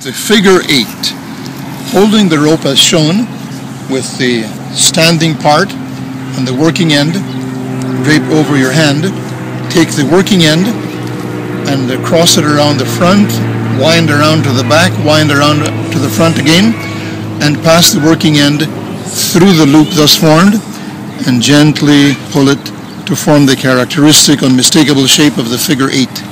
the figure 8. Holding the rope as shown with the standing part and the working end draped over your hand, take the working end and cross it around the front, wind around to the back, wind around to the front again, and pass the working end through the loop thus formed and gently pull it to form the characteristic unmistakable shape of the figure 8.